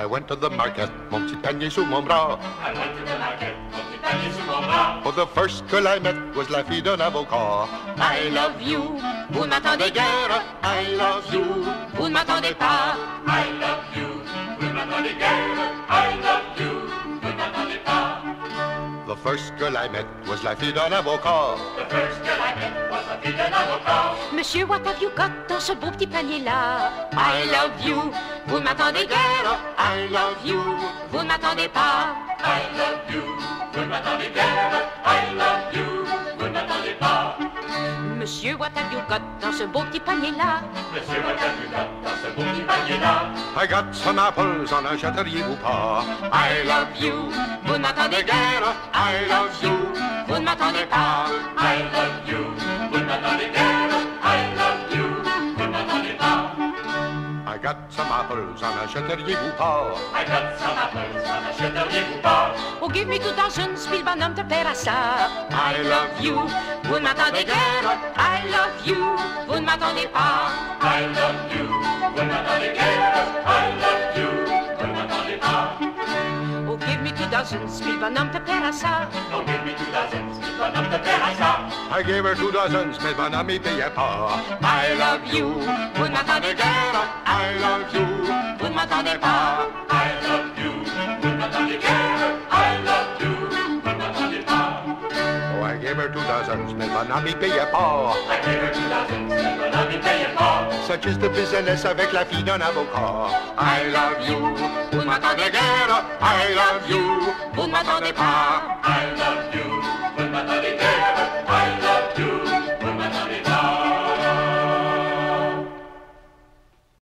I went to the market, mon petit panier sous mon bras. I went to the market, mon petit panier sous mon bras. For the first que I met was la fille d'un avocat. I love you, vous ne m'attendez guère. I love you, vous ne m'attendez pas. I love you, vous ne m'attendez guère. I love you, vous ne m'attendez pas. The first girl I met was la fille d'un avocat. The first girl I met was la fille d'un avocat. Monsieur, what have you got dans ce beau petit panier-là? I love you, vous ne m'attendez guère. I love you, vous ne m'attendez pas. I love you, vous ne m'attendez guère. I love you, vous ne m'attendez pas. Monsieur, what have you got dans ce beau petit panier-là? Monsieur, what have you got dans ce beau petit panier-là? I got some apples, en achèteriez-vous pas? I love you, vous ne m'attendez guère. I love you, vous ne m'attendez pas. I love you, vous ne m'attendez guère. I love you, vous ne m'attendez pas. I got some apples, en achèteriez-vous pas? I got some apples, en achèteriez-vous pas? Oh, give me 2 dozens, mille bonhommes de pair à ça. I love you, vous ne m'attendez guère. I love you, vous ne m'attendez pas. I love you, vous ne m'attendez guère. I love you, vous ne m'attendez pas. Oh, give me 2 dozens, mille bonhommes de pair à ça. Oh, give me 2 dozens, mille bonhommes de pair à ça. I gave her 2 dozens, mais mon ami payait pas. I love you, vous ne m'attendez guère. I love you, vous ne m'attendez pas. I love you, vous ne m'attendez guère. I love you, vous ne m'attendez pas. Oh, I gave her 2 dozens, mais mon ami payait pas. I gave her 2 dozens, mais mon ami payait pas. Such is the business avec la fille d'un avocat. I love you, vous ne m'attendez guère. I love you, Vous ne m'attendez pas. I love you, vous ne m'attendez guère.